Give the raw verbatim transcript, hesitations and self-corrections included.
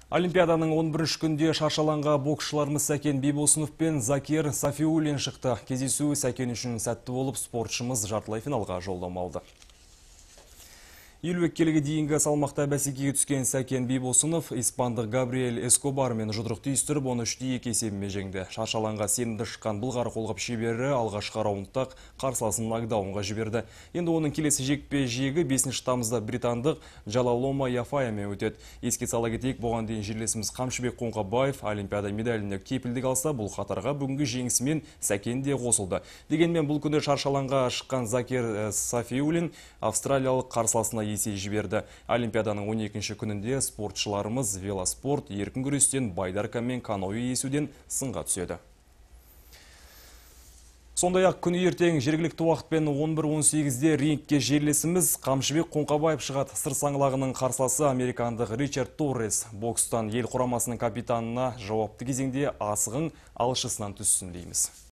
Олимпиаданың он бірінші күнде шаршаланға боксшыларымыз Сәкен Бибосынов пен Закир Сафиуллин шықты. Кездесу Сәкен үшін сәтті болып, спортшымыз жартылай финалға жолдама алды. елу екі келіге дейінгі салмақта бәсекеге түскен Сәкен Бибосынов испандық Габриэль Эскобар мен жұдырық түйістіріп, оны үште екі есебімен жеңді. Шаршаланға сенімді шыққан бұлғар қолғап шебері алғашқы раундтақ қарсыласын нокдаунға жіберді. Енді оның келесі жекпе-жегі бесінші тамызда британдық Джалалома Яфаямен өтеді. Еске сала кетейік, бұған дейін жерлесіміз Қамшыбек Қоңқабаев Олимпиада медаліне кепілдік алса, бұл қатарға бүгінгі жеңісімен Сәкен де қосылды. Дегенмен бұл күні шаршаланға шыққан Закир Сафиуллин австралиялық қарсыласына есе жіберді. Олимпиаданың он екінші күнінде спортшыларымыз велоспорт, еркін күрестен, байдарка мен каноэ есуден сынға түседі. Сондай-ақ күні ертең жергілікті уақытпен он бір он сегізде рингке жерлесіміз Қамшыбек Қоңқабаев шығады. Сыр саңлағының қарсыласы американдық Ричард Торрес. Бокстан ел құрамасының капитанына жауапты кезеңде асығың алшысынан түссін дейміз.